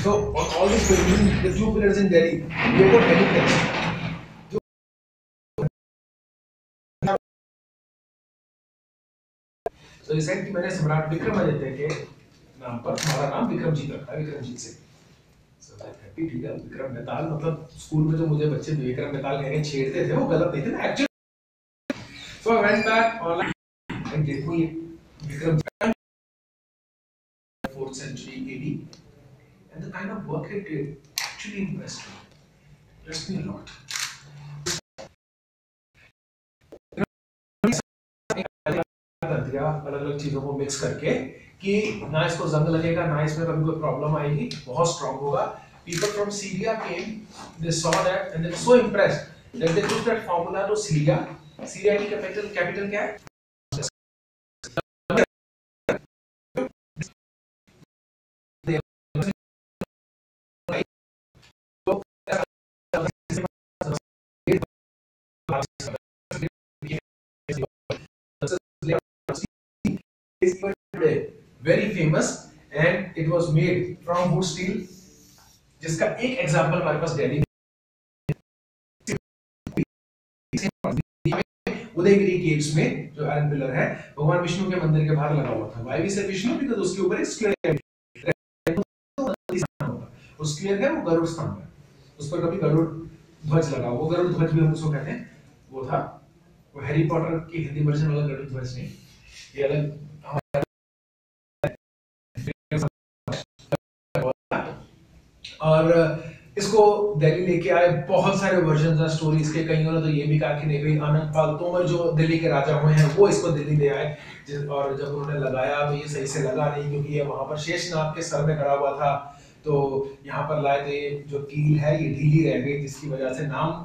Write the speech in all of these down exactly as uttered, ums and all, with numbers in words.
So on all these buildings, the two pillars in Delhi, they got heritage. So he said कि मैंने सम्राट विक्रमादित्य के नाम पर हमारा नाम विक्रमजीत रखा है, विक्रमजीत से। So that happy, ठीक है, विक्रम बेताल मतलब स्कूल में जो मुझे बच्चे विक्रम बेताल कह के छेड़ते थे वो गलत नहीं थे ना actually. So I went back online and देखो ये Vikram fourth century A D and the kind of work it did actually impressed me. Impressed me a lot. अलग अलग चीजों को मिक्स करके कि ना इसको जंग लगेगा ना इसमें कभी कोई प्रॉब्लम आएगी, बहुत स्ट्रांग होगा। People from Syria came, they saw that and they were so impressed that they took that formula to Syria. Syria की कैपिटल कैपिटल क्या है? Very famous and it was made from wood steel, जिसका एक example हमारे पास Delhi Udayagiri caves में जो iron pillar है भगवान विष्णु के मंदिर के बाहर लगा हुआ था। वाई वी से विष्णु बिकॉज़ उसके ऊपर एक स्क्वायर उस स्क्वायर है वो गरुड़ स्तंभ है, उस पर कभी गरुड़ ध्वज लगा, वो गरुड़ ध्वज भी हम उसको कहते हैं, वो था। वो हैरी पॉटर की हिंदी वर्जन वाला गरुड़ ध्वज नहीं, ये अलग। और इसको दिल्ली लेके आए, बहुत सारे वर्जन हैं स्टोरीज के। कईयों ने तो ये भी कहा कि नहीं भाई आनंद पाल तोमर जो दिल्ली के राजा हुए हैं वो इसको दिल्ली ले आए, और जब उन्होंने लगाया तो ये सही से लगा नहीं, क्योंकि ये वहां पर शेषनाग के सर में खड़ा हुआ था, तो यहाँ पर लाए थे जो कील है ये ढीली रह गई, जिसकी वजह से नाम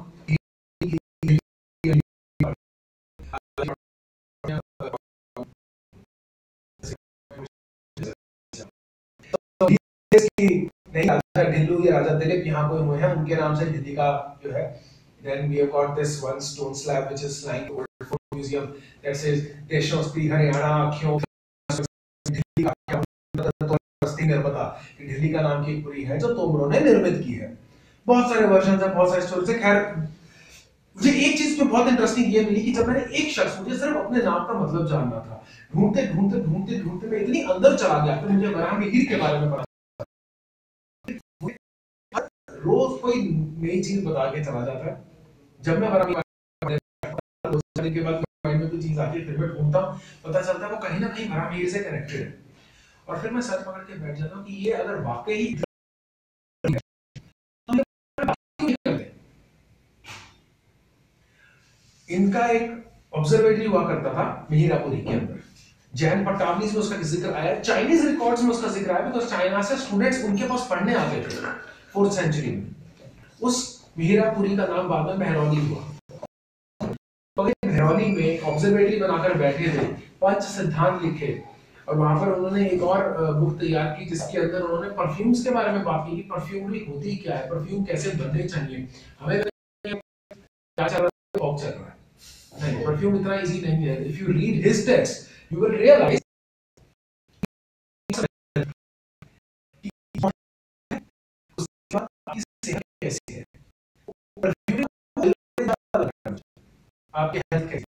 नहीं राजा ढिल्लू या राजा दिलीप यहाँ कोई हुए हैं उनके नाम से दिल्ली का जो है। Then we have got this one stone slab which is lying over the Fort Museum that says देशोस्ती Haryana आँखों दिल्ली का नर्मदा, दिल्ली का नाम की पुरी है जो तोमरों ने निर्मित की है। बहुत सारे वर्जन है, बहुत सारे स्टोरीज है। खैर मुझे एक चीज में बहुत इंटरेस्टिंग ये मिली कि जब मैंने एक शख्स, मुझे सिर्फ अपने नाम का मतलब जानना था, ढूंढते ढूंढते ढूंढते ढूंढते मैं इतनी अंदर चला गया कि मुझे वराहमिहिर के बारे में पता, रोज कोई नई चीज बता के चला जाता है। जब मैं वराहमिहिर के बाद माइंड में कोई चीज आती है फिर मैं ढूंढता हूँ, पता चलता है वो कहीं ना कहीं वराहमिहिर से कनेक्टेड है, और फिर मैं सर्च पकड़ के बैठ जाता हूँ कि ये अगर वाकई इनका एक ऑब्जर्वेटरी हुआ करता था मिहिरापुरी के अंदर, जैन पट्टावलीज में उसका जिक्र आया, चाइनीज रिकॉर्ड्स में उसका जिक्र आया, बिकॉज़ चाइना से स्टूडेंट्स उनके पास पढ़ने आते थे फोर्थ सेंचुरी में। उस मिहिरापुरी का नाम बाद में मेहरौली हुआ। तो मेहरौली में ऑब्जर्वेटरी बनाकर बैठे थे, पंच सिद्धांत लिखे, और वहां पर उन्होंने एक और बुक तैयार की जिसके अंदर उन्होंने परफ्यूम्स के बारे में बात की कि परफ्यूम भी होती क्या है, परफ्यूम कैसे बनने चाहिए, हमें क्या चल रहा है, चल रहा है नहीं, परफ्यूम इतना इजी नहीं है। If you read his text you will realise कैसी है, आपकी हेल्थ कैसी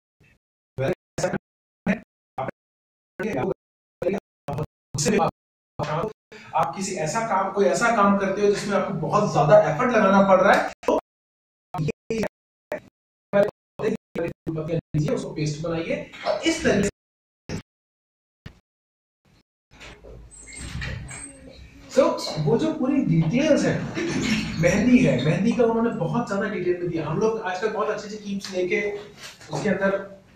है, आप किसी ऐसा काम कोई ऐसा काम करते हो जिसमें आपको बहुत ज्यादा एफर्ट लगाना पड़ रहा है, तो लीजिए उसको पेस्ट बनाइए और इस तरीके सो so, वो जो पूरी डिटेल्स है मेहंदी है, मेहंदी का उन्होंने बहुत ज्यादा डिटेल में दिया। हम लोग आजकल बहुत अच्छे से कीप्स लेके उसके अंदर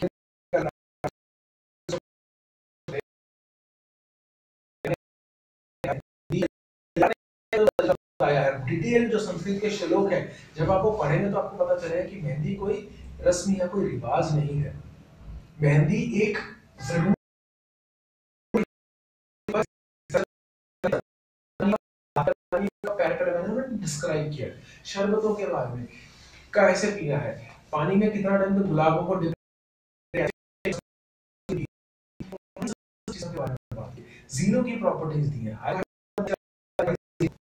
आया है डिटेल, जो संस्कृत के श्लोक है जब आप वो पढ़ेंगे तो आपको पता चलेगा कि मेहंदी कोई रस्म या कोई रिवाज नहीं है, मेहंदी एक जरूर डिस्क्राइब किया शरबतों के बारे में, कैसे पीना है, पानी में कितना टाइम तो गुलाबों को जीरो की प्रॉपर्टीज दी है।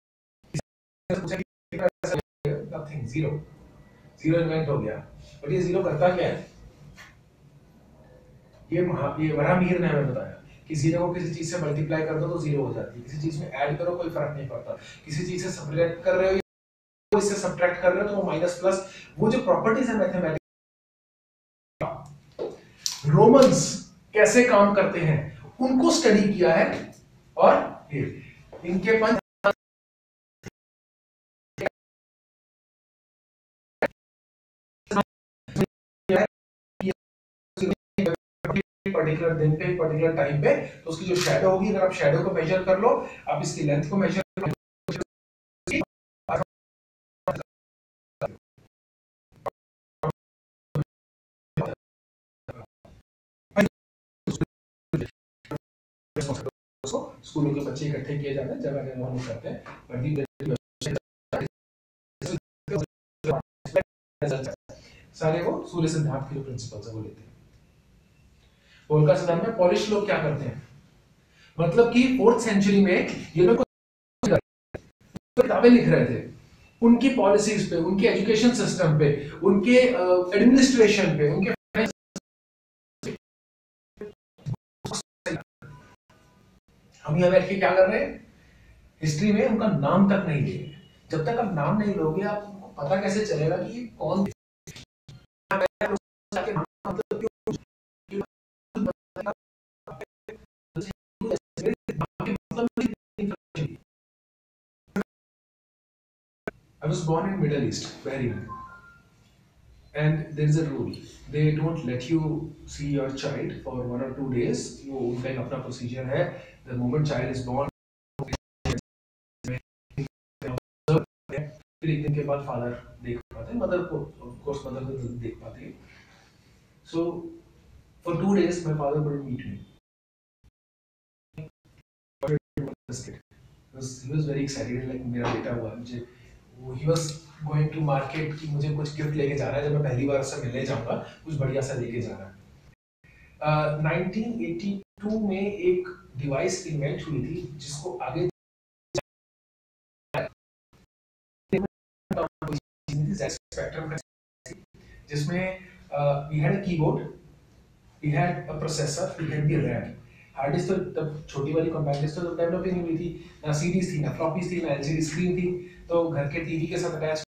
Nothing, zero. जीरो इन्वेंट हो गया। बट ये जीरो करता क्या है? ये महा ये वराहमिहिर ने हमें बताया कि जीरो को किसी चीज से मल्टीप्लाई कर दो तो जीरो हो जाती है, किसी चीज में ऐड करो कोई फर्क नहीं पड़ता, किसी चीज से सब्ट्रैक्ट कर रहे हो इससे सब्ट्रैक्ट कर रहे हो तो वो माइनस प्लस, वो जो प्रॉपर्टीज है मैथमेटिक्स, रोमन्स कैसे काम करते हैं उनको स्टडी किया है। और ये इनके पंच पर्टिकुलर दिन पे पर्टिकुलर टाइम पे, तो उसकी जो शैडो होगी, अगर आप शैडो को मेजर कर लो, आप इसकी लेंथ को मेजर कर लो, स्कूलों के बच्चे इकट्ठे किए जाते हैं, जगह जगह हम करते हैं, सारे वो सूर्य सिद्धांत के जो प्रिंसिपल्स है वो लेते हैं। पोल का सिद्धांत में पॉलिश लोग क्या करते हैं, मतलब कि फोर्थ सेंचुरी में ये लोग किताबें लिख रहे थे, उनकी पॉलिसीज पे, उनके एजुकेशन सिस्टम पे, उनके एडमिनिस्ट्रेशन पे, उनके हम यहाँ बैठ के क्या कर रहे हैं, हिस्ट्री में उनका नाम तक नहीं लिए। जब तक आप नाम नहीं लोगे आपको पता कैसे चलेगा कि कौन I was born in Middle East, Bahrain, and there is a rule. They don't let you see your child for one or two days. वो उनका एक अपना procedure है. The moment child is born, फिर एक दिन के बाद father देख पाते हैं, mother को of course mother को देख पाते हैं. So for two days my father couldn't meet me. He was, he was very excited, like मेरा बेटा हुआ मुझे. He was going to market कि मुझे कुछ गिफ्ट लेके जाना है, जब मैं पहली बार उससे मिलने जाऊंगा कुछ बढ़िया सा लेके जाना है. uh, नाइनटीन एटी टू में एक डिवाइस इन्वेंट हुई थी जिसको आगे स्पेक्ट्रम, जिसमें we had a keyboard, we had a processor, we had the RAM. Hard disk तो तब छोटी वाली कॉम्पैक्ट डिस्क तो डेवलप ही नहीं हुई थी, ना सीडीज थी, ना फ्लॉपीज थी, ना एलसीडी स्क्रीन थी. तो घर के टीवी के साथ अटैच,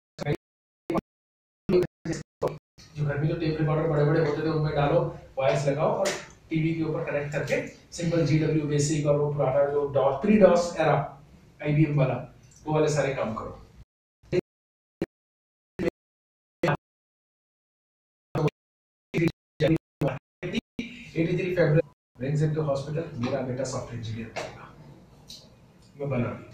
जो घर में जो टेप रिकॉर्डर बड़े बड़े होते थे उनमें डालो, वायर्स लगाओ और टीवी के ऊपर कनेक्ट करके सिंपल जीडब्ल्यू बेसिक और वो पुराना जो DOS pre DOS era IBM वाला वो वाले सारे काम करो. तिरासी फरवरी brings him to hospital, मेरा बेटा सॉफ्टवेयर इंजीनियर बनेगा. मैं बना भी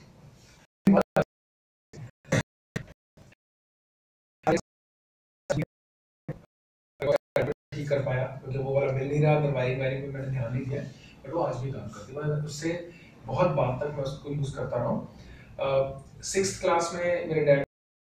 ठीक कर पाया क्योंकि वो वाला मिल नहीं रहा, तो वायरिंग वायरिंग पे मैंने ध्यान नहीं दिया, बट वो आज भी काम करती है. मैं उससे बहुत बात तक मैं उसको यूज करता रहा हूँ. सिक्स्थ क्लास में मेरे डैड,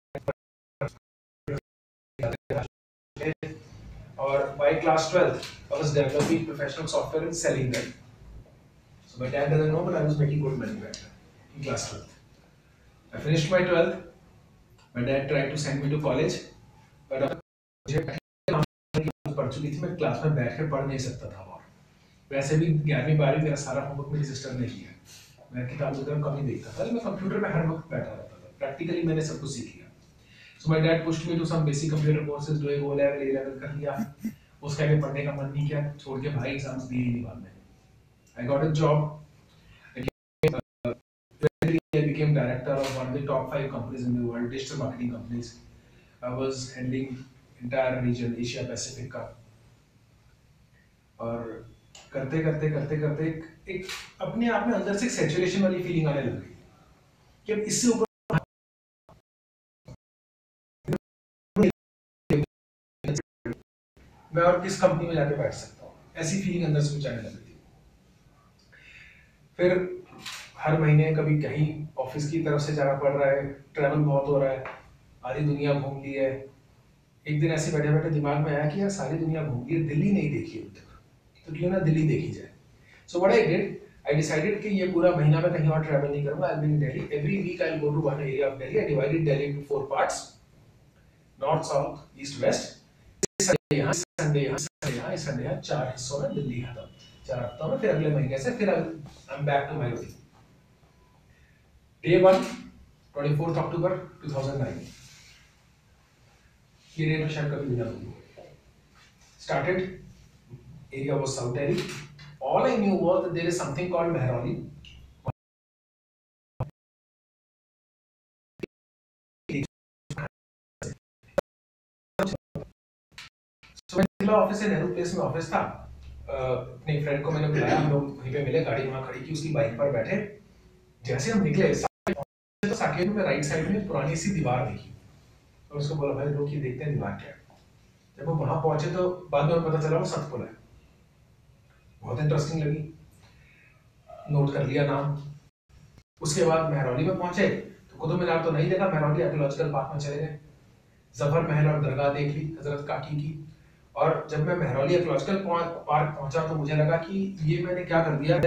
और by class twelfth I was developing professional software and selling them. So my dad doesn't know, but I was making good money back then in class twelfth. I finished my twelfth. My dad tried to send me to college, but मुझे पढ़ चुकी थी, मैं class में बैठ कर पढ़ नहीं सकता था. और वैसे भी ग्यारहवीं बारहवीं मेरा सारा होमवर्क मेरी सिस्टर ने किया, मैं किताब वगैरह कम ही देखता था, मैं कंप्यूटर पे हर वक्त बैठा रहता था. प्रैक्टिकली मैंने सब कुछ सीख लिया. So my dad pushed me to some basic computer courses, जो एक O level A level कर लिया. उसके आगे पढ़ने का मन नहीं किया, छोड़ के भाई एग्जाम्स दिए ही नहीं बाद में. I got a job. I became, uh, I became director of one of the top five companies in the world, digital marketing companies. I was handling entire region, Asia Pacific का. और करते करते करते करते एक, एक अपने आप में अंदर से एक सैचुरेशन वाली फीलिंग आने लग गई कि अब इससे ऊपर मैं और किस कंपनी में जाके बैठ सकता हूँ, ऐसी फीलिंग अंदर से कुछ आने लगी थी. फिर हर महीने कभी कहीं ऑफिस की तरफ से जाना पड़ रहा है, ट्रैवल बहुत हो रहा है, आधी दुनिया घूम ली है. एक दिन ऐसे बैठे बैठे दिमाग में आया कि यार सारी दुनिया घूम ली है, दिल्ली नहीं देखी अभी तक, तो क्यों ना दिल्ली देखी जाए. So what I did, I decided कि ये पूरा महीना मैं कहीं और ट्रैवल नहीं करूंगा. I'll be in Delhi. Every week I'll go to one area of Delhi. I divided Delhi into four parts: north, south, east, west. Sunday यहाँ, संडे यहाँ, संडे यहाँ, संडे यहाँ, चार हिस्सों में दिल्ली खत्म. चार हफ्तों में फिर अगले महीने से फिर I'm back to my routine. Day one, twenty-fourth October two thousand nine. ये डेट में शायद कभी भी ना भूलूं. Started. Area was South Delhi. All I knew was that there is something called Mehrauli. So मैं ऑफिस से नेहरू प्लेस में ऑफिस था. अपने फ्रेंड को मैंने बुलाया, हम लोग वहीं पे मिले, गाड़ी वहाँ खड़ी की, उसकी बाइक पर बैठे. जैसे हम निकले तो साकेत में राइट साइड में पुरानी सी दीवार देखी और उसको बोला भाई लोग ये देखते हैं दीवार क्या है. जब वो वहां पहुंचे तो बाद में पता चला वो सतपुरा है. बहुत इंटरेस्टिंग लगी, नोट कर लिया नाम. उसके बाद मेहरौली में पहुंचे तो कुतुब मीनार तो नहीं देखा, मेहरौली आर्कियोलॉजिकल पार्क में चले गए. जफर महल और दरगाह देख ली हजरत काकी की. और जब मैं मेहरौली आर्कियोलॉजिकल पार्क पहुंचा तो मुझे लगा कि ये मैंने क्या कर दिया.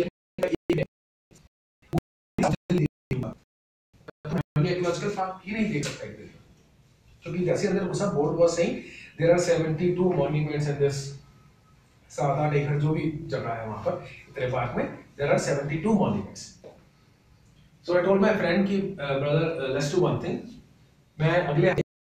आर्कियोलॉजिकल पार्क ही नहीं देख सकता है क्योंकि जैसे अंदर घुसा board was saying there are seventy-two monuments in this. सात आठ एकड़ जो भी जगह है वहां पर इतने पार्क में there are seventy-two monuments. So I told my friend कि brother let's do one thing. मैं अगले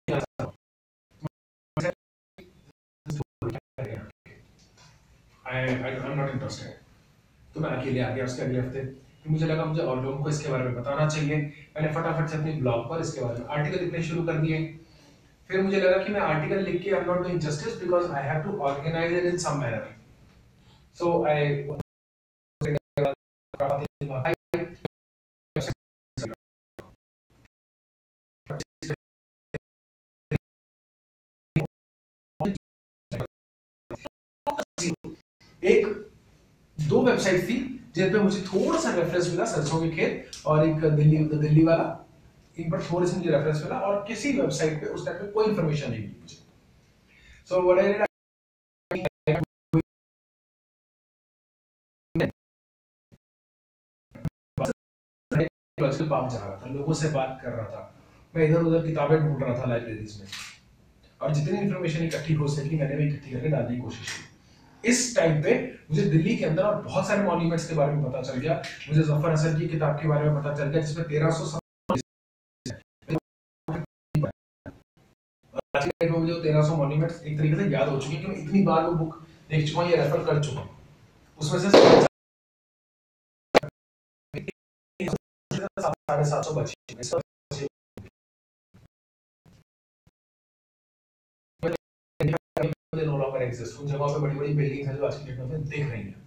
I I am not interested. तो मैं अकेले आ गया उसके अगले हफ्ते. फिर मुझे लगा मुझे और लोगों को इसके बारे में बताना चाहिए. मैंने फटाफट से अपने ब्लॉग पर इसके बारे में आर्टिकल लिखने शुरू कर दिए. फिर मुझे लगा कि मैं आर्टिकल लिख के I am not doing justice because I have to organise it in some manner. So I एक दो वेबसाइट थी जिन पे मुझे थोड़ा सा रेफरेंस मिला, सरसों के खेत और एक दिल्ली दिल्ली वाला. इन पर थोड़ी सी मुझे रेफरेंस मिला और किसी वेबसाइट पे उस टाइप पे कोई इंफॉर्मेशन नहीं मिली मुझे. So what I did classical park जा रहा था, लोगों से बात कर रहा था. मैं इधर उधर किताबें ढूंढ रहा था लाइब्रेरीज में और जितनी इंफॉर्मेशन इकट्ठी हो सकी मैंने भी इकट्ठी करके डालने की कोशिश की. इस टाइम पे मुझे दिल्ली के अंदर और बहुत सारे मॉन्यूमेंट्स के बारे में पता चल गया. मुझे जफर हसन की किताब के बारे में पता चल गया जिसमें तेरह सौ में मुझे तेरह सौ मॉन्यूमेंट्स एक तरीके से याद हो चुके हैं कि मैं इतनी बार वो बुक देख चुका हूं, ये रेफर कर चुका हूं. उसमें से साढ़े सात सौ बचे नो लॉन्गर एग्जिस्ट. उन जगहों पे बड़ी बड़ी बिल्डिंग्स हैं जो आज की डेट में देख रही हैं.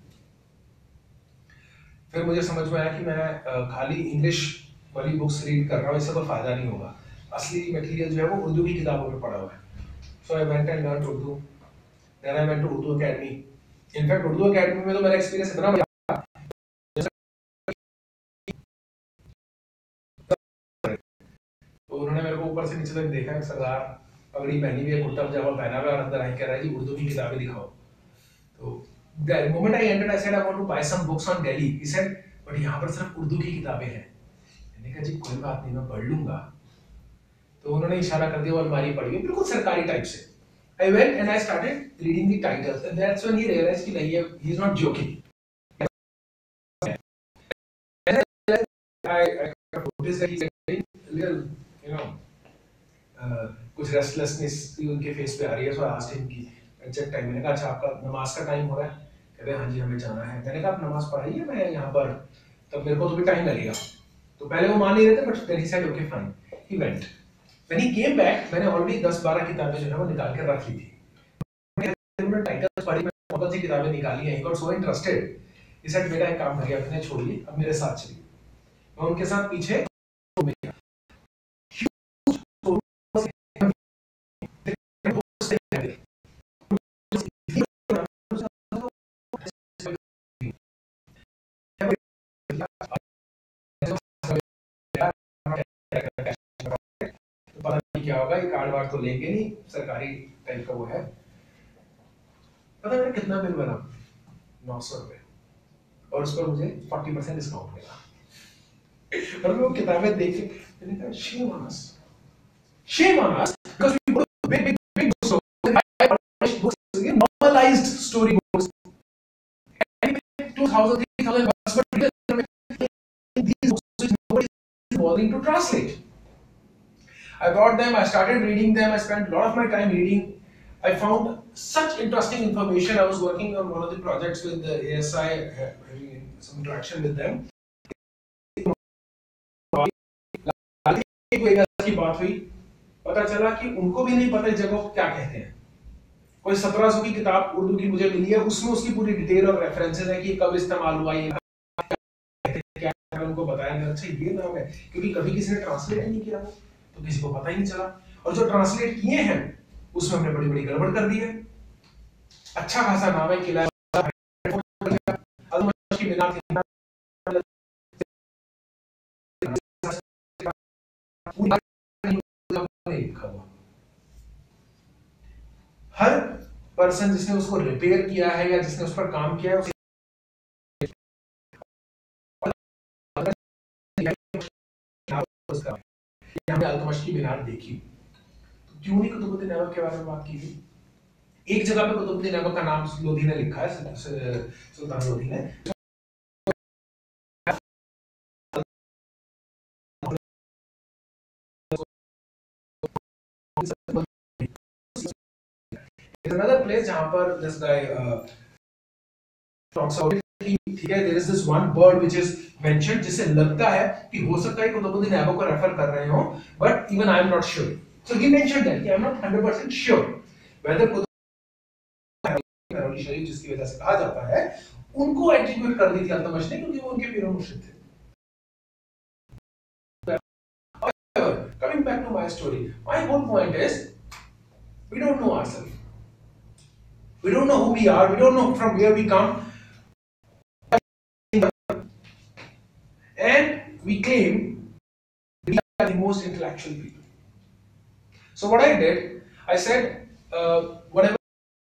फिर मुझे समझ में आया कि मैं खाली इंग्लिश वाली बुक्स रीड कर रहा हूँ, इससे कोई फायदा नहीं होगा. असली मटेरियल जो है वो उर्दू की किताबों में पढ़ा हुआ है. So I went and learned Urdu. Then I went to Urdu academy. In fact Urdu academy में तो मेरा एक्सपीरियंस इतना बढ़िया तो उन्होंने मेरे को ऊपर से नीचे तक देखा. सरदार पगड़ी पहनी हुई है, कुर्ता पजामा पहना हुआ है और अंदर आई कह रहा है जी उर्दू की किताबें दिखाओ. तो the moment I entered I said I want to buy some books on Delhi. He said but यहाँ पर सिर्फ उर्दू की किताबें हैं. मैंने कहा जी कोई बात नहीं मैं पढ़ लूंगा. तो उन्होंने इशारा कर दिया और अलमारी पड़ी हुई बिल्कुल सरकारी टाइप से. I went and I started reading the titles and that's when he realized कि नहीं ये he is not joking. And I I noticed that he's getting little you know uh, कुछ रेस्टलेसनेस उनके फेस पे आ रही है. so I asked him कि एग्जैक्ट टाइम. मैंने कहा अच्छा आपका नमाज का टाइम हो रहा है. कहते हैं हाँ जी हमें जाना है. मैंने कहा आप नमाज पढ़ाइए मैं यहाँ पर, तब मेरे को तो भी टाइम लगेगा. तो पहले वो मान नहीं रहे थे but then he said okay fine. He went. When he came back मैंने ऑलरेडी दस बारह किताबें जो है वो निकाल के रख ली थी. मैंने टाइटल्स पढ़ी, मैंने बहुत सी किताबें निकाली हैं. He got so interested. He said बेटा एक काम करिए आपने छोड़िए अब मेरे साथ चलिए. मैं उनके साथ पीछे पता नहीं क्या होगा. ये कार्ड वार्ड तो लेंगे नहीं, सरकारी टाइप का वो है. पता नहीं कितना बिल बना, नौ सौ रुपए. और उस पर मुझे चालीस परसेंट डिस्काउंट मिला। और मैं वो किताबें देख के मैंने कहा shame on us, shame on us because we go to big big big bookstores, books normalized story books, and two thousand three thousand bucks for these books which nobody is bothering to translate. I brought them, I started reading them, I spent a lot of my time reading. I found such interesting information. I was working on one of the projects with the A S I, having some interaction with them. की बात हुई, पता चला कि उनको भी नहीं पता इस जगह को क्या कहते हैं। कोई सत्रह सौ की किताब उर्दू की मुझे मिली है, उसमें उसकी पूरी डिटेल और रेफरेंसेस है कि कब इस्तेमाल हुआ, ये क्या है, उनको बताया गया अच्छा ये नाम है, क्योंकि कभी किसी ने ट्रांसलेट ही नहीं किया वो, तो किसी को पता ही नहीं चला। और जो ट्रांसलेट किए हैं उसमें हमने बड़ी बड़ी गड़बड़ कर दी है। अच्छा खासा नाम है, किला हर पर्सन जिसने उसको रिपेयर किया है या जिसने उस पर काम किया है उसे हमने अल्तमश की मीनार देखी, तो क्यों नहीं कुतुबुद्दीन ऐबक के बारे में बात की गई। एक जगह पे कुतुबुद्दीन ऐबक का नाम लोधी ने लिखा है, सुल्तान लोधी ने। Another place जहां पर this guy uh, talks about ठीक है, there is this one bird which is mentioned जिसे लगता है कि हो सकता है कुतुबुद्दीन ऐबक को रेफर कर रहे हो, but even I am not sure. So he mentioned that I am not one hundred percent sure whether Qutubuddin Aibak शरीफ जिसकी वजह से कहा जाता है उनको एट्रीब्यूट कर दी थी अल्तमश ने, क्योंकि वो उनके पीर मुर्शिद थे। Coming back to my story, my whole point is we don't know ourselves. We don't know who we are. We don't know from where we come. And we claim we are the most intellectual people. So what I did, I said, uh, whatever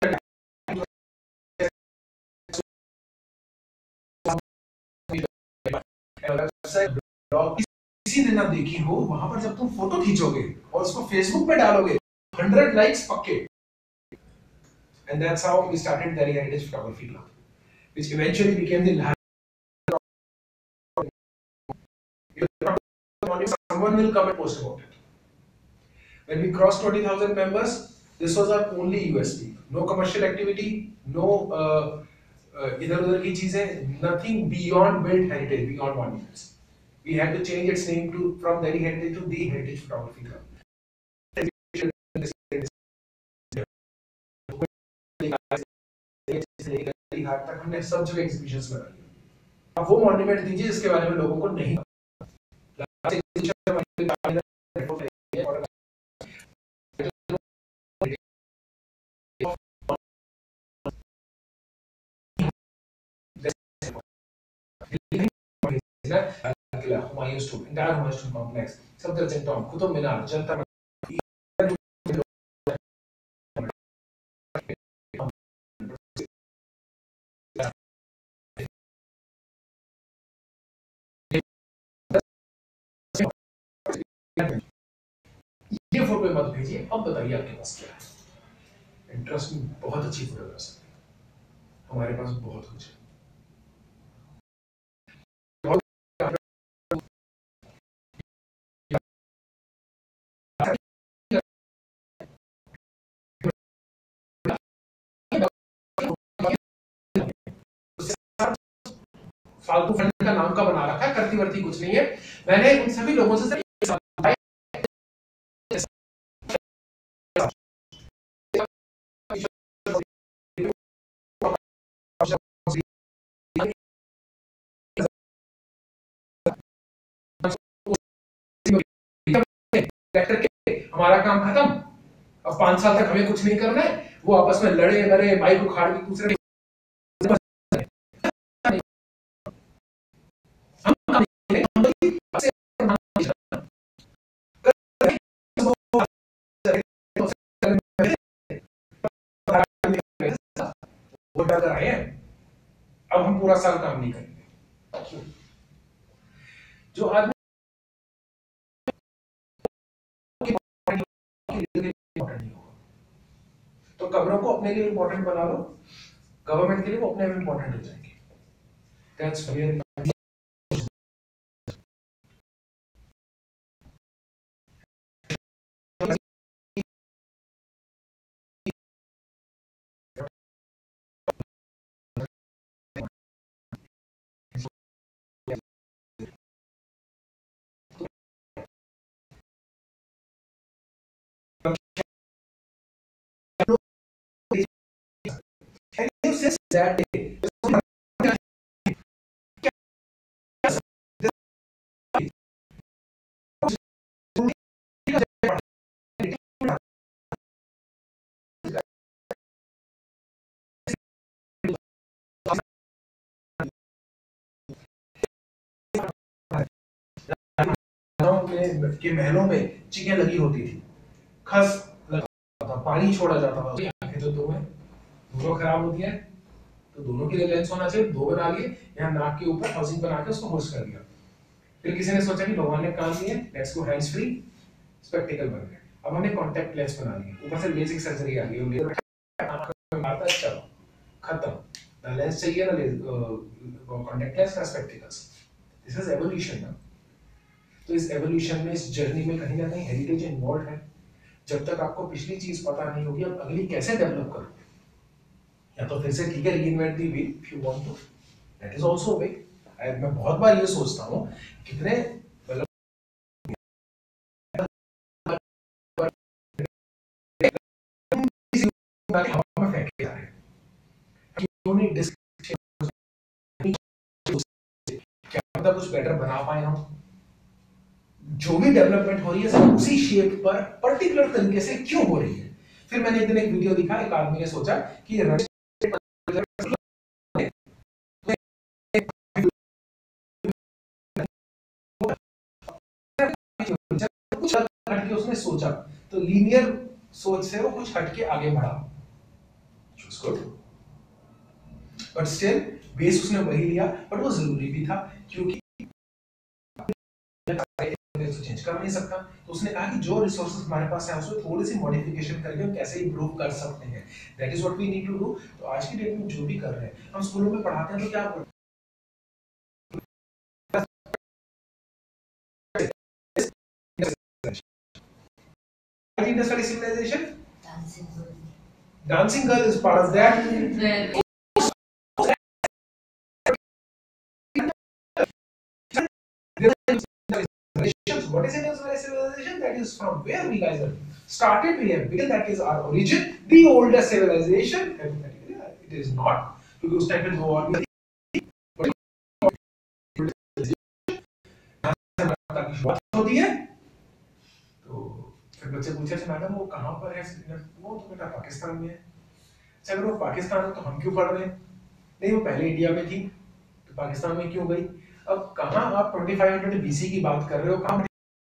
किसी ने ना देखी हो, वहां पर जब तुम photo खींचोगे और उसको फेसबुक पे डालोगे, हंड्रेड लाइक्स पक्के। And that's how we started the Heritage Photography Club, which eventually became the someone will come and post about it. When we crossed twenty thousand members, this was our only U S P. No commercial activity, no idhar-udhar ki cheezein, nothing beyond built heritage, beyond monuments. We had to change its name to from Delhi Heritage to the Heritage Photography Club. तक हमने सब जगह exhibitions में रखी। अब वो monument दीजिए जिसके बारे में लोगों को नहीं Humayun's tomb, entire Humayun's tomb complex, Safdarjung tomb, Qutub Minar, Jantar ये फोटो मत भेजिए, अब बताइए आपके पास क्या है। इंटरेस्ट में बहुत अच्छी फोटोग्राफ्स है, हमारे पास बहुत कुछ है। फालतू फंड का नाम का बना रखा है, करती वर्ती कुछ नहीं है। मैंने उन सभी लोगों से सिर्फ एक सवाल हमारा काम खत्म, अब पांच साल तक हमें कुछ नहीं करना है। वो आपस में लड़े लड़े माइक उखाड़ के दूसरे वो डर रहे हैं, अब हम पूरा साल काम नहीं करेंगे। जो आदमी इम्पोर्टेंट नहीं होगा, तो कब्रों को अपने लिए इम्पोर्टेंट बना लो, गवर्नमेंट के लिए वो अपने आप इम्पोर्टेंट हो जाएंगे। दैट्स वेयर that day के महलों में चिकें लगी होती थी, खस लगा था, पानी छोड़ा जाता था, आंखें तो दो है, दोनों खराब होती है, तो दोनों के लिए लेंस होना चाहिए, दो बना लिए, यहाँ नाक के ऊपर हाउसिंग बना के उसको होस्ट कर दिया। फिर किसी ने सोचा कि भगवान ने काम दिए, let's go hands free, spectacle बन गए। अब हमने कॉन्टैक्ट लेंस बना लिए, ऊपर से बेसिक सर्जरी आ गई, मारता है, चलो खत्म, ना लेंस चाहिए ना कॉन्टैक्ट लेंस ना स्पेक्टिकल्स। दिस इज एवोल्यूशन ना। तो इस एवोल्यूशन में, इस जर्नी में कहीं ना कहीं हेरिटेज इन्वॉल्व है। जब तक आपको पिछली चीज पता नहीं होगी आप अगली कैसे डेवलप करोगे, या तो फिर से ठीक है reinvent the wheel if you want to, that is also way. मैं बहुत बार ये सोचता हूँ कितने मतलब हवा में फेंके जा रहे हैं, क्यों नहीं डिस्कशन, क्या पता कुछ बेटर बना पाए हम। जो भी डेवलपमेंट हो रही है सब उसी शेप पर पर्टिकुलर तरीके से क्यों हो रही है। फिर मैंने एक दिन एक वीडियो दिखा, एक आदमी ने सोचा कि कुछ हटके उसने सोचा, तो लीनियर सोच से वो कुछ हटके आगे बढ़ा, बट स्टिल बेस उसने वही लिया, बट वो जरूरी भी था क्योंकि चेंज कर नहीं सकता। तो उसने कहा कि जो रिसोर्सेज हमारे पास है उसमें थोड़ी सी मॉडिफिकेशन करके हम कैसे इंप्रूव कर सकते हैं, that is what we need to do. तो आज की डेट में जो भी कर रहे हैं, हम स्कूलों में पढ़ाते हैं तो क्या industrial civilisation, dancing girl is part of that. What is industrial civilization? That is from where we guys are started. We have begun. That is our origin. The oldest civilization. It is not because time will go on. होती है तो फिर बच्चे पूछे थे madam वो कहाँ पर है, वो तो बेटा पाकिस्तान में है। अगर वो पाकिस्तान है तो हम क्यों पढ़ रहे हैं? नहीं वो पहले इंडिया में थी तो पाकिस्तान में क्यों गई? अब कहाँ आप पच्चीस सौ बीसी की बात कर रहे हो, कहाँ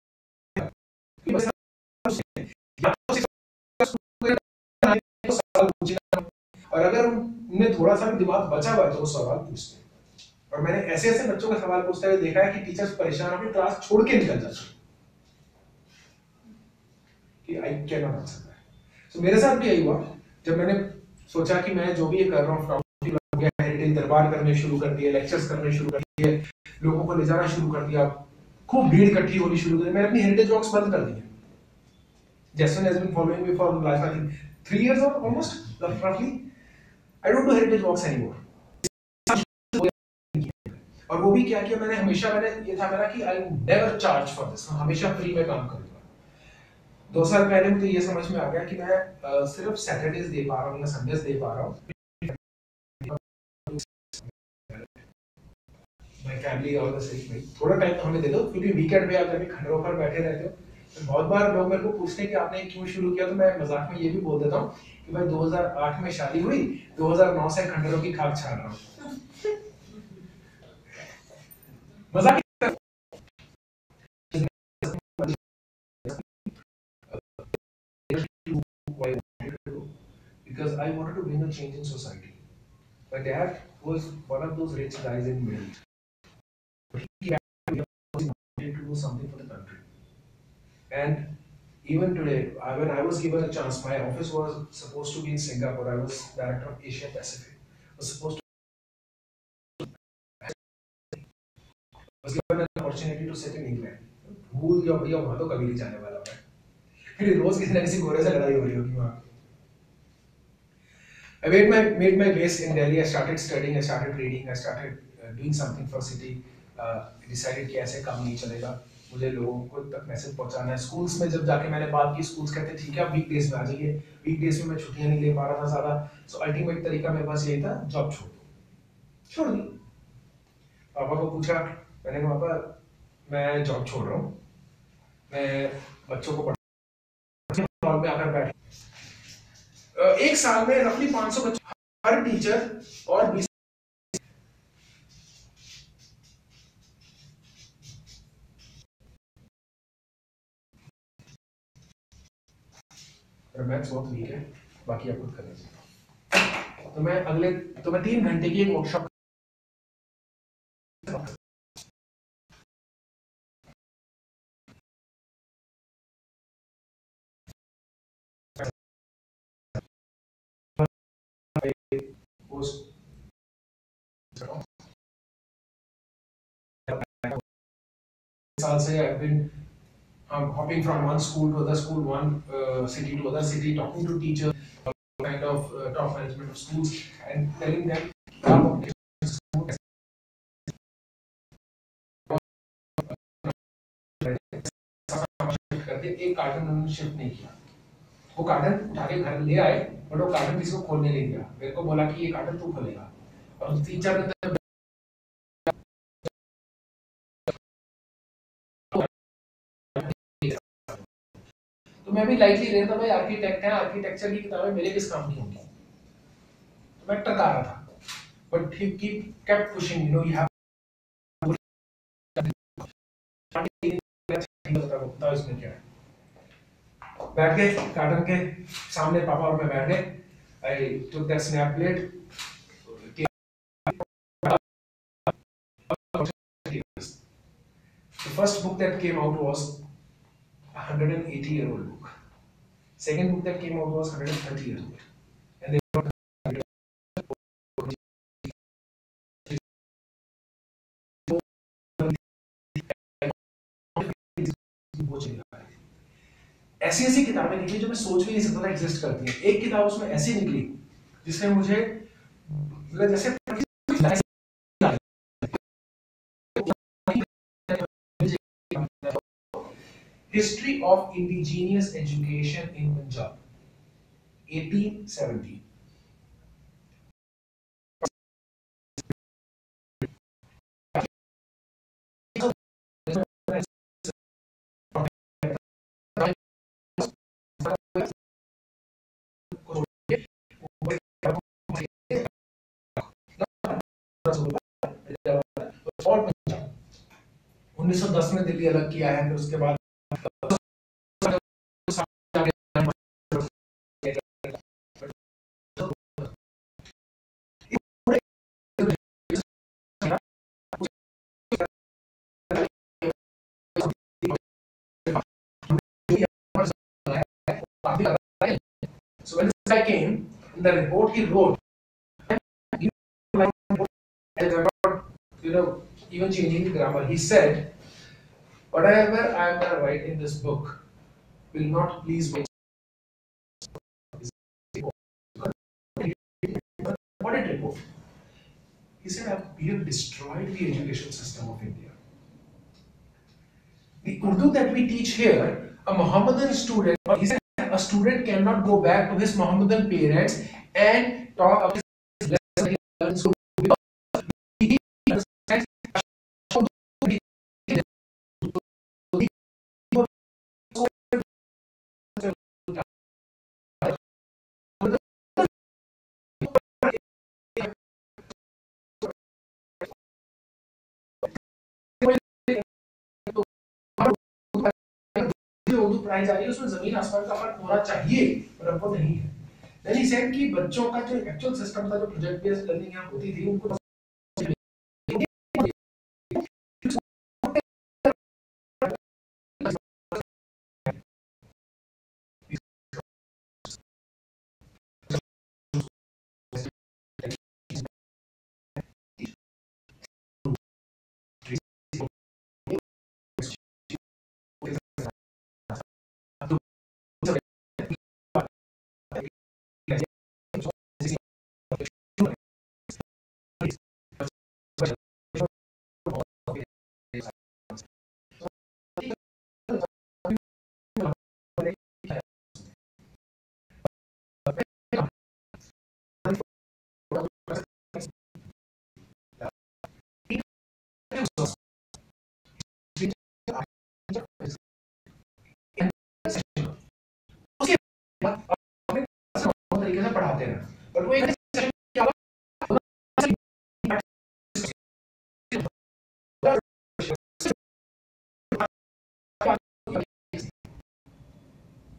और अगर उन्हें थोड़ा सा भी दिमाग बचा हुआ है तो वो सवाल पूछते हैं। और मैंने ऐसे ऐसे बच्चों का सवाल पूछते हुए देखा है कि टीचर्स परेशान होकर क्लास छोड़ के निकल जाते हैं कि I can not answer that. So मेरे साथ भी यही हुआ जब मैंने सोचा कि मैं जो भी ये कर रहा हूँ, हेरिटेज दरबार करने शुरू कर दिए, लेक्चर्स करने शुरू कर दिए, लोगों को ले जाना शुरू कर दिया, खूब भीड़ इकट्ठी होनी शुरू कर दी, मैंने अपनी हेरिटेज वॉक्स बंद कर दी। Jason has been following me for last I think three years or almost roughly. I don't do heritage walks anymore. और वो भी क्या किया मैंने, हमेशा मैंने ये था मेरा कि I never charge for this, मैं हमेशा फ्री में काम करूंगा। दो साल पहले मुझे ये समझ में आ गया कि मैं uh, सिर्फ सैटरडेज दे पा रहा हूँ या संडेज दे पा रहा हूँ माय फैमिली और द सिक में, थोड़ा टाइम तो हमें दे दो, क्योंकि वीकेंड पे आप जब खंडरों पर बैठे रहते हो तो बहुत बार लोग मेरे को पूछते हैं कि आपने क्यों शुरू किया, तो मैं मजाक में ये भी बोल देता हूँ कि भाई दो हज़ार आठ में शादी हुई, दो हज़ार नौ से खंडरों की खाक छान रहा हूँ। मजाक because I wanted to bring a change in society. My dad was one of those rich guys in middle. do something for the country. And even today, I, when I was given a chance, my office was supposed to be in Singapore. I was director of Asia Pacific. I was supposed to was given an opportunity to sit in England. भूल गया भैया, वहां तो कभी नहीं जाने वाला मैं. फिर रोज किसी ना किसी गोरे से लड़ाई हो रही होगी वहां. I made my made my base in Delhi. I started studying. I started reading. I started uh, doing something for city. Uh, I decided कि ऐसे काम नहीं चलेगा. मुझे लोगों को तक मैसेज पहुंचाना है. स्कूल्स में जब जाके मैंने बात की, स्कूल्स कहते ठीक है आप वीक डेज में आ जाइए. वीक डेज में मैं छुट्टियां नहीं ले पा रहा था ज्यादा. सो अल्टीमेट तरीका मेरे पास यही था, जॉब छोड़ दो. छोड़ दी. पापा को पूछा, मैंने कहा पापा मैं जॉब छोड़ रहा हूँ, मैं बच्चों को पढ़ा हॉल में आकर बैठ. एक साल में रफली पाँच सौ बच्चे, हर टीचर और बीस. मैथ्स बहुत वीक है, बाकी आप खुद कर लीजिए. तो मैं अगले तो मैं तीन घंटे की एक वर्कशॉप साल से I've been um, hopping from one school to other school, one uh, city to other city, talking to teachers, uh, kind of uh, top management of schools, and telling them करते एक carton उन्होंने shift नहीं किया. वो carton उठा के घर ले आए, बट वो कार्टन किसी को खोलने नहीं दिया. मेरे को बोला कि ये कार्टन तू खोलेगा, और तीन चार दिन तक तो मैं भी लाइटली ले रहा था. भाई आर्किटेक्ट है, आर्किटेक्चर की किताबें मेरे किस काम की होंगी. तो मैं टका रहा था, but he keep kept pushing, you know you have बताओ इसमें क्या है. बैठ गए कार्टन के सामने, पापा और मैं बैठ गए. I took that snap plate. The first book that came out was a one hundred eighty year old book. Second book that came out was one hundred thirty years old. And they wrote ऐसी ऐसी किताबें निकली जो मैं सोच भी नहीं सकता था एग्जिस्ट करती हैं. एक किताब उसमें ऐसी निकली जिसने मुझे जैसे History of Indigenous Education in Punjab, eighteen seventy. उन्नीस सौ दस में दिल्ली अलग किया है, फिर उसके बाद So when this guy came, in the report he wrote, you know, even changing the grammar, he said, whatever I am going to write in this book will not please my. What did report? He said, we have destroyed the education system of India. The Urdu that we teach here, a Mohammedan student, he said, a student cannot go back to his Mohammedan parents and talk about his lesson he learned in school because he understands. Urdu पढ़ाई जा रही है उसमें जमीन आसमान का फर्क होना चाहिए, पर अब वो नहीं है. Then he said कि बच्चों का जो एक्चुअल सिस्टम था, जो प्रोजेक्ट बेस्ड लर्निंग यहाँ होती थी, उनको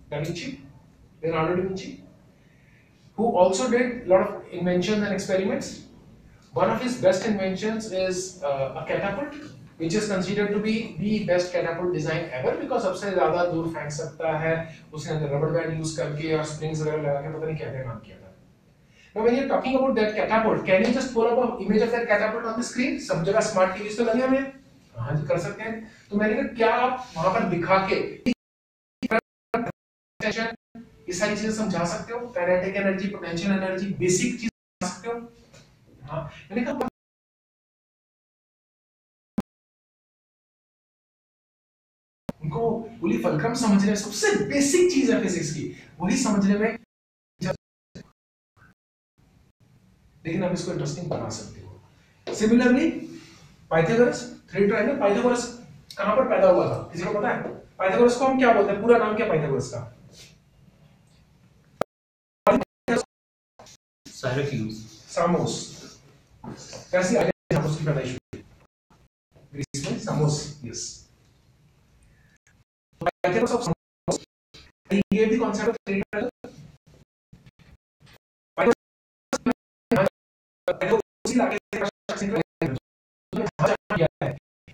Da Vinci, Leonardo da Vinci, who also did a lot of inventions and experiments. One of his best inventions is uh, a catapult, which is considered to be the best catapult design ever because सबसे ज़्यादा दूर फेंक सकता है, उसने अंदर rubber band use करके और स्प्रिंग्स वगैरह लगा के पता नहीं क्या क्या काम किया था. Now when you're talking about that catapult, can you just pull up an image of that catapult on the screen? सब जगह स्मार्ट टीवीज तो लगे हुए हैं, हाँ जी कर सकते हैं. तो मैंने कहा क्या आप वहां पर दिखा के ये सारी चीजें समझा सकते हो? Kinetic energy, potential energy, basic चीज समझा सकते हो? हाँ मैंने कहा उनको बोली फलक्रम समझने में सबसे बेसिक चीज है फिजिक्स की, वही समझने में, लेकिन आप इसको इंटरेस्टिंग बना सकते हो. Similarly Pythagoras, three triangle, Pythagoras कहां पर पैदा हुआ था किसी को पता है? पाइथागोरस को हम क्या बोलते हैं, पूरा नाम क्या पाइथागोरस का? Syracuse, Samos. कैसी आइडिया सामोस की पैदाइश हुई? ग्रीस में Samos. Yes, Pythagoras of Samos, he gave the concept of three triangle. Pythagoras उसी लाके किया है.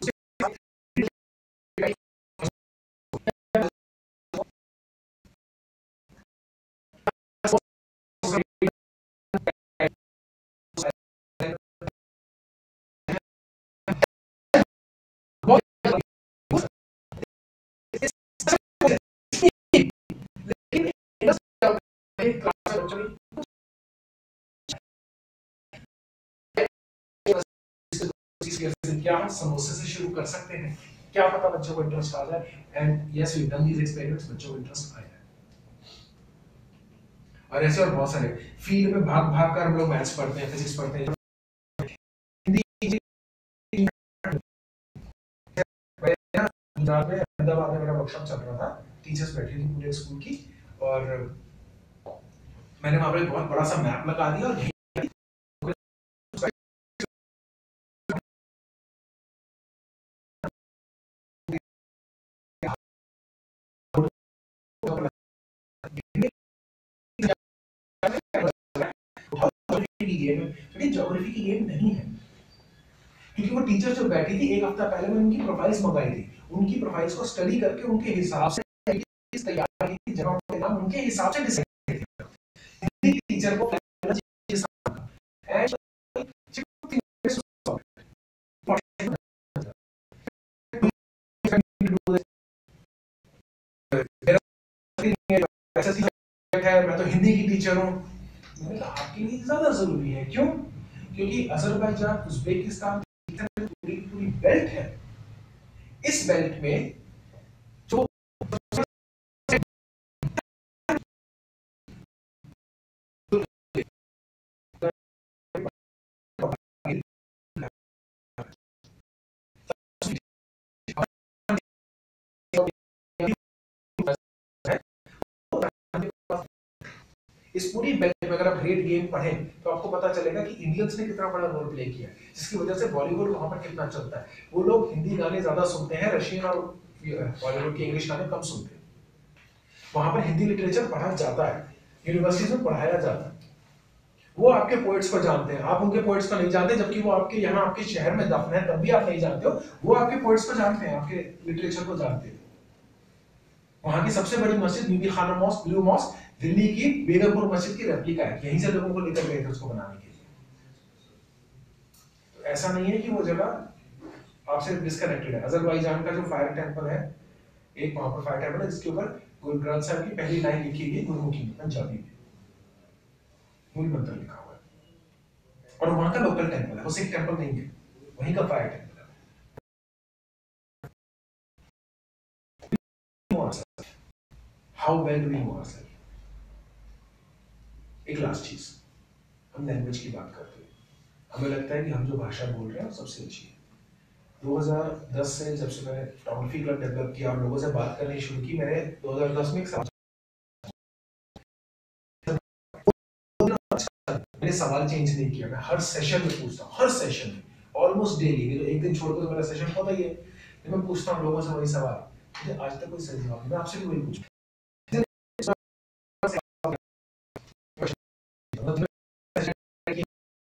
क्या हम समोसे से शुरू कर सकते हैं? क्या पता बच्चों को इंटरेस्ट आ जाए. And yes we done these experiments, बच्चों को इंटरेस्ट आया. और ऐसे और बहुत सारे फील्ड में भाग भाग कर हम लोग मैथ्स पढ़ते हैं, फिजिक्स पढ़ते हैं, हिंदी. गुजरात में अहमदाबाद में मेरा वर्कशॉप चल रहा था, टीचर्स बैठी थी पूरे स्कूल की, और मैंने वहां पे बहुत बड़ा सा मैप लगा दिया और ज्योग्राफी की गेम नहीं है, क्योंकि वो टीचर जो बैठी थी एक हफ्ता पहले मैंने उनकी प्रोफाइल्स मंगाई थी, उनकी प्रोफाइल्स को स्टडी करके उनके हिसाब से तैयार की थी, जगहों के नाम उनके हिसाब से डिसाइड किए थे. टीचर को मैं तो हिंदी की टीचर हूँ. मैंने कहा आपके लिए ज्यादा जरूरी है. क्यों? क्योंकि अजरबैजान, उज्बेकिस्तान पूरी पूरी बेल्ट है. इस बेल्ट में जो इस पूरी बेल्ट में अगर आप ग्रेट गेम पढ़ें तो आपको पता चलेगा कि इंडियंस ने कितना बड़ा रोल प्ले किया है, जिसकी वजह से बॉलीवुड वहां पर कितना चलता है. वो लोग हिंदी गाने ज्यादा सुनते हैं, रशियन और बॉलीवुड के इंग्लिश गाने कम सुनते हैं. वहां पर हिंदी लिटरेचर पढ़ा जाता है, यूनिवर्सिटीज में पढ़ाया जाता है. वो आपके पोएट्स को जानते हैं, आप उनके पोएट्स को नहीं जानते, जबकि वो आपके यहाँ आपके शहर में दफन है तब भी आप नहीं जानते हो. वो आपके पोएट्स को जानते हैं, आपके लिटरेचर को जानते हैं. वहां की सबसे बड़ी मस्जिद बीबी खाना मॉस्क, ब्लू मॉस्क, दिल्ली की बेगमपुर मस्जिद की रेप्लिका है. यहीं से लोगों को लेकर गए थे उसको बनाने के लिए. तो ऐसा नहीं है कि वो जगह आपसे डिस्कनेक्टेड है. अजरबैजान का जो फायर टेंपल है, एक वहां पर फायर टेंपल है जिसके ऊपर गुरु ग्रंथ साहब की पहली लाइन लिखी गई गुरमुखी में, पंजाबी में मूल मंत्र लिखा हुआ है. और वहां का लोकल टेंपल है, वो सिख टेंपल नहीं है, वहीं का फायर टेंपल है. How well do we know ourselves? एक लास्ट चीज, हम लैंग्वेज की बात करते हैं. हमें लगता है कि हम जो भाषा बोल रहे हैं वो सबसे अच्छी है. दो हज़ार दस से जब से मैंने टॉमफी क्लब डेवलप किया और लोगों से बात करनी शुरू की, मैंने दो हज़ार दस में एक सवाल मैंने सवाल चेंज नहीं किया. मैं हर सेशन में पूछता हूँ, हर सेशन में, ऑलमोस्ट डेली. तो एक दिन छोड़कर मेरा सेशन होता ही है, मैं पूछता हूँ लोगों से वही सवाल. मुझे आज तक कोई सही जवाब नहीं. मैं आपसे भी वही पूछूं.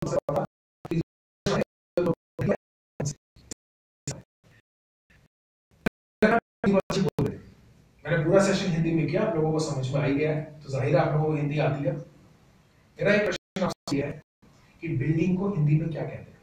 मैंने पूरा सेशन हिंदी में किया, आप लोगों को समझ में आई गया है, तो जाहिर है आप लोगों को हिंदी आती है। मेरा एक प्रश्न आपसे है कि बिल्डिंग को हिंदी में क्या कहते हैं?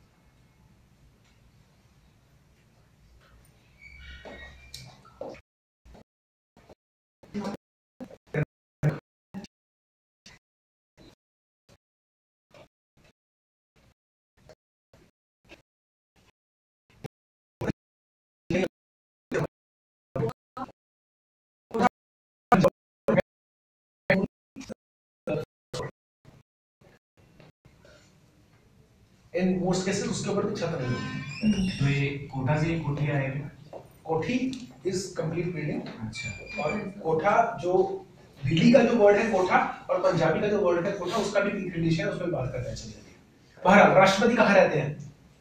इन मोस्ट केसेस उसके ऊपर भी छत नहीं होती। तो ये कोठा से कोठी आएगा। कोठी इज कंप्लीट बिल्डिंग। अच्छा। और कोठा जो दिल्ली का जो वर्ड है कोठा और पंजाबी का जो वर्ड है कोठा, उसका भी रिलेशन है, उसमें बात करते हैं। चलिए, बहरहाल राष्ट्रपति कहाँ रहते हैं?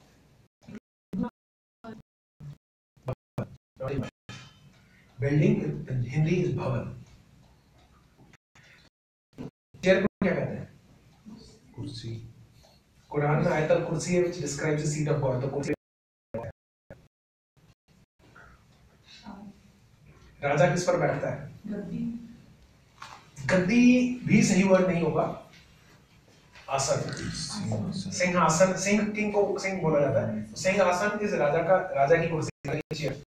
बिल्डिंग हिंदी इज भवन। चेयर को क्या कहते हैं? कुर्सी। कुरान में आयतल कुर्सी है which describes the seat of God। तो कुर्सी। राजा किस पर बैठता है? गद्दी। गद्दी भी सही वर्ड नहीं होगा। आसन, सिंहासन, सिंह किंग को सिंह बोला जाता है। सिंह आसन इस राजा का, राजा की कुर्सी, चेयर।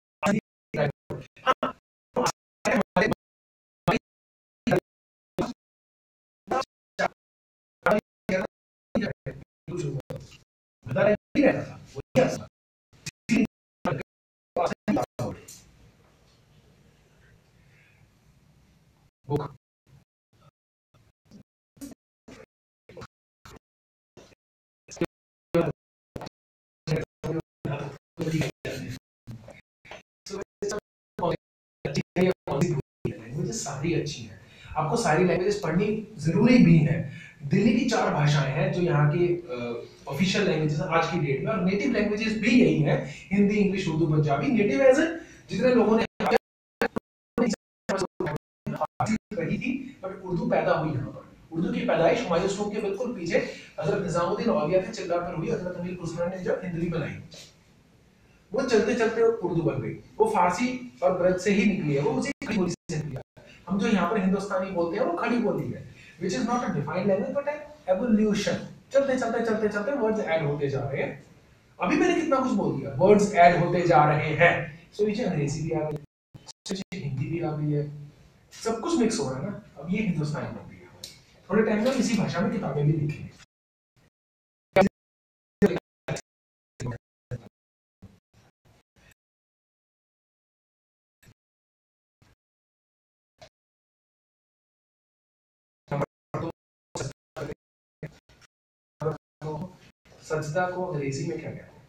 सारी अच्छी है, आपको सारी लैंग्वेजेस पढ़नी जरूरी भी है। दिल्ली की चार भाषाएं हैं जो यहाँ की ऑफिशियल लैंग्वेजेस हैं आज की डेट में, और नेटिव लैंग्वेजेस भी यही है, Hindi, English, Urdu, Punjabi. Native as जितने लोगों ने रही थी, बट उर्दू पैदा हुई यहाँ पर। उर्दू की पैदाइश हुमायूं स्तूप के बिल्कुल पीछे हजरत निजामुद्दीन औलिया के चिल्ला पर हुई। हजरत अमीर खुसरो ने जब हिंदी बनाई, वो चलते चलते उर्दू बन गई। वो फारसी और ब्रज से ही निकली है, वो उसी खड़ी बोली से निकली है। हम जो यहाँ पर हिंदुस्तानी बोलते हैं वो खड़ी बोली है, which is not a defined language but an evolution। चलते चलते चलते चलते वर्ड्स ऐड होते जा रहे हैं। अभी मैंने कितना कुछ बोल दिया, वर्ड्स ऐड होते जा रहे हैं। सो नीचे अंग्रेजी भी आ गई, हिंदी भी आ गई है, सब कुछ मिक्स हो रहा है ना। अब ये हिंदुस्तानी बन गई है। थोड़े टाइम में इसी भाषा में किताबें भी लिखेंगे। सजदा को अंग्रेजी में क्या कहते हैं?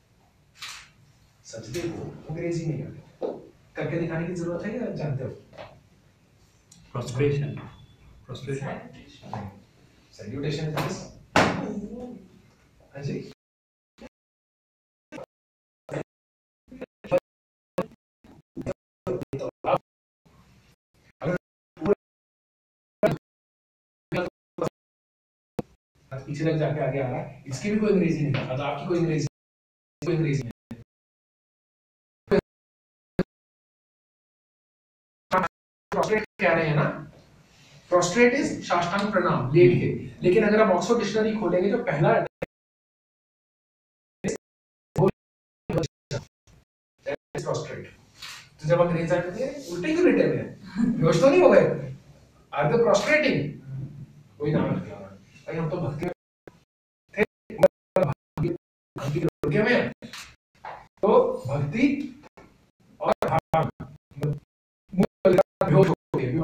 सजदे को अंग्रेजी में क्या कहते हैं? करके दिखाने की जरूरत है या जानते हो? Prostration. Prostration. Salutation is this. हां जी, पीछे तक जाके आगे आ रहा है, इसकी भी कोई अंग्रेजी नहीं है। आपकी कोई अंग्रेजी कोई अंग्रेजी नहीं है। प्रोस्ट्रेट कह रहे हैं ना, प्रोस्ट्रेट इज साष्टांग प्रणाम, लेट के। लेकिन अगर आप ऑक्सफोर्ड डिक्शनरी खोलेंगे जो पहला प्रोस्ट्रेट, तो जब अंग्रेज आए थे उल्टे क्यों लेटे हुए हैं, बेहोश तो नहीं हो गए? Are they prostrating? कोई नाम रख दिया भाई, हम तो भक्ति थे, भक्ति रुके हुए हैं। तो भक्ति और भाव बेहोश हो गए।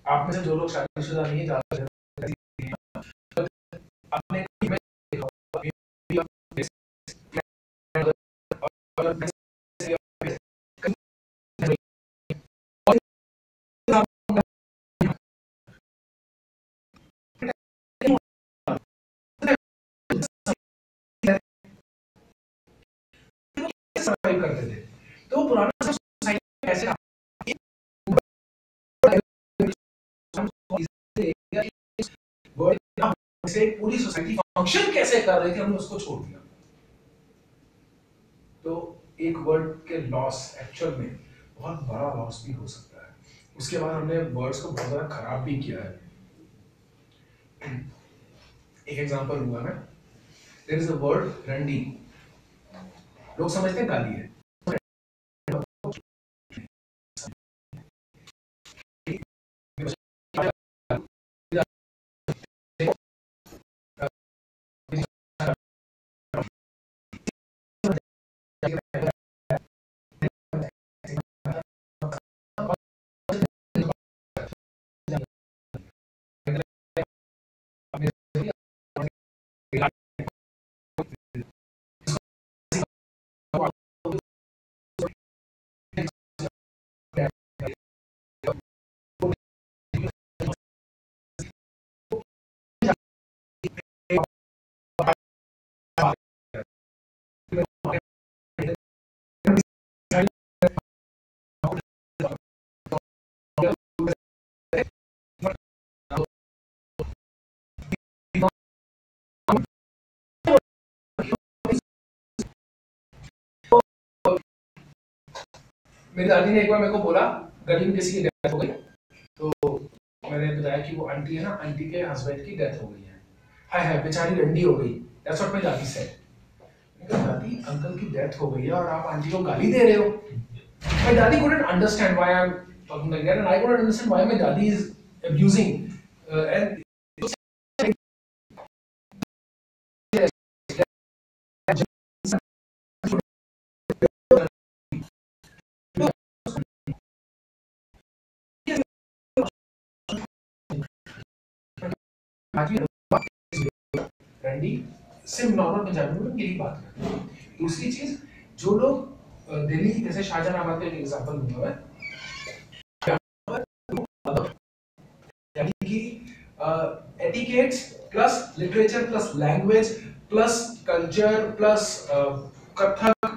आप में से जो लोग शादीशुदा नहीं है ज्यादा आपने देखा सर्वाइव करते थे। तो पुराना सोसाइटी कैसे से पूरी सोसाइटी फंक्शन कैसे कर रही थी हमने उसको छोड़ दिया। तो एक वर्ड के लॉस एक्चुअल में बहुत बड़ा लॉस भी हो सकता है। उसके बाद हमने वर्ड्स को बहुत ज्यादा खराब भी किया है। एक एग्जांपल लूंगा मैं। देयर इज अ वर्ड रंडी, लोग समझते हैं गाली है। मेरी दादी ने एक बार मेरे को बोला, गली में किसी की डेथ हो गई, तो मैंने बताया कि वो आंटी है ना, आंटी के हस्बैंड की डेथ हो गई है, हाय हाय बेचारी रंडी हो गई। दैट्स व्हाट माय दादी सेड। दादी अंकल की डेथ हो गई है और आप आंटी को गाली दे रहे हो। My daddy couldn't understand why I'm talking like that, and I couldn't understand why my daddy is abusing. Uh, and रंडी सिर्फ नॉर्मल पंजाबी में यही बात करते हैं। दूसरी चीज, जो लोग दिल्ली जैसे शाहजहानाबाद का एक एग्जांपल दूंगा मैं, यानी कि etiquettes plus literature plus language plus culture plus Kathak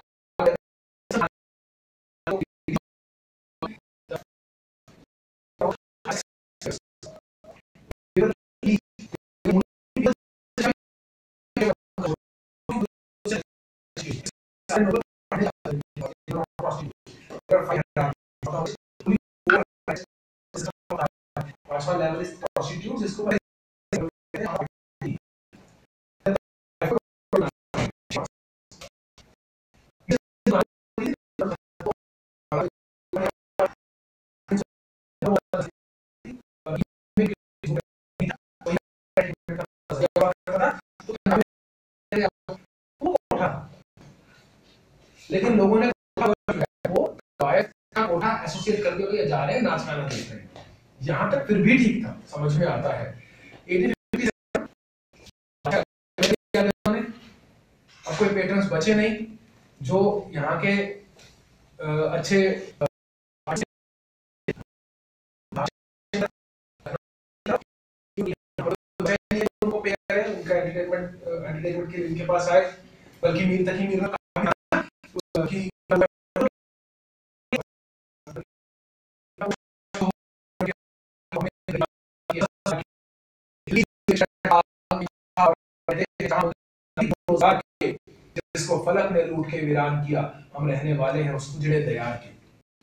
पांचवा लेवल इज प्रोस्टिट्यूट, जिसको लेकिन लोगों ने वो गायक का कोठा एसोसिएट करके भैया जा रहे हैं नाच गाना देख रहे हैं, यहाँ तक फिर भी ठीक था, समझ में आता है। अब कोई पेट्रन्स बचे नहीं जो यहाँ के अच्छे उनको पे करें, उनका एंटरटेनमेंट एंटरटेनमेंट के लिए इनके पास आए, बल्कि मीर तक ही मीर का कि जिसको फलक ने लूट के वीरान किया, हम रहने वाले हैं उस उजड़े दयार के।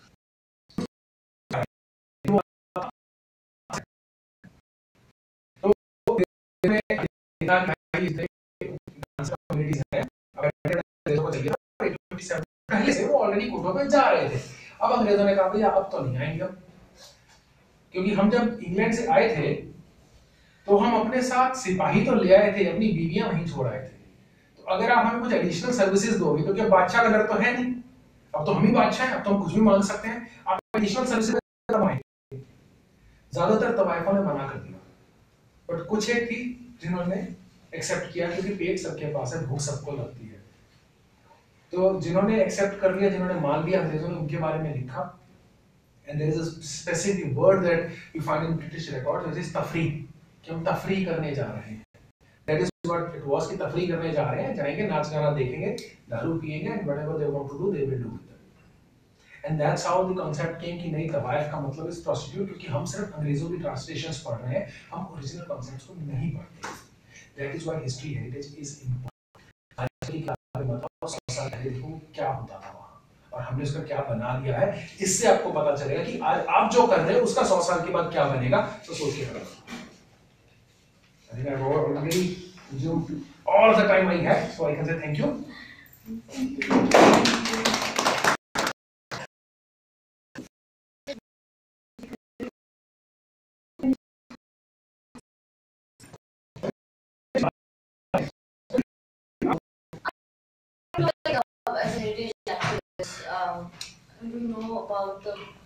पहले से वो ऑलरेडी कोठों पे जा रहे थे। अब अंग्रेजों ने कहा भैया अब तो नहीं आएंगे हम, क्योंकि हम जब इंग्लैंड से आए थे तो हम अपने साथ सिपाही तो ले आए थे, अपनी बीवियां वहीं छोड़ आए थे। तो अगर आप हमें कुछ एडिशनल सर्विसेज दोगे, क्योंकि तो बादशाह का डर तो है नहीं, अब तो हम ही बादशाह हैं, अब तो हम कुछ भी मांग सकते हैं, आप एडिशनल सर्विसेज ज्यादातर तवाइफों ने मना कर दिया, बट कुछ एक थी जिन्होंने एक्सेप्ट किया, क्योंकि पेट सबके पास है, भूख सबको लगती है। तो जिन्होंने एक्सेप्ट कर लिया, जिन्होंने मान लिया, अंग्रेजों ने उनके बारे में लिखा। And there is a specific word that you find in British records, which is तफरीक, कि हम तफरीक करने जा रहे हैं। That is what it was, कि तफरीक करने जा रहे हैं, जाएंगे, नाच गाना देखेंगे, दारू पिएंगे, and whatever they want to do they will do. And that's how the concept came कि नहीं, तवाइफ का मतलब इज प्रोस्टिट्यूट, क्योंकि हम सिर्फ अंग्रेजों की ट्रांसलेशंस पढ़ रहे हैं, हम ओरिजिनल कांसेप्ट्स को नहीं पढ़ते। That is why history heritage is important. आज की क्लास में बताओ सौ साल पहले देखो क्या होता था वहां, और हमने उसका क्या बना लिया है। इससे आपको पता चलेगा कि आज आप जो कर रहे हैं उसका सौ साल के बाद क्या बनेगा। तो सोच के करो। I think I've already consumed all the time I had, so I can say thank you. As a heritage activist, um, do you know about the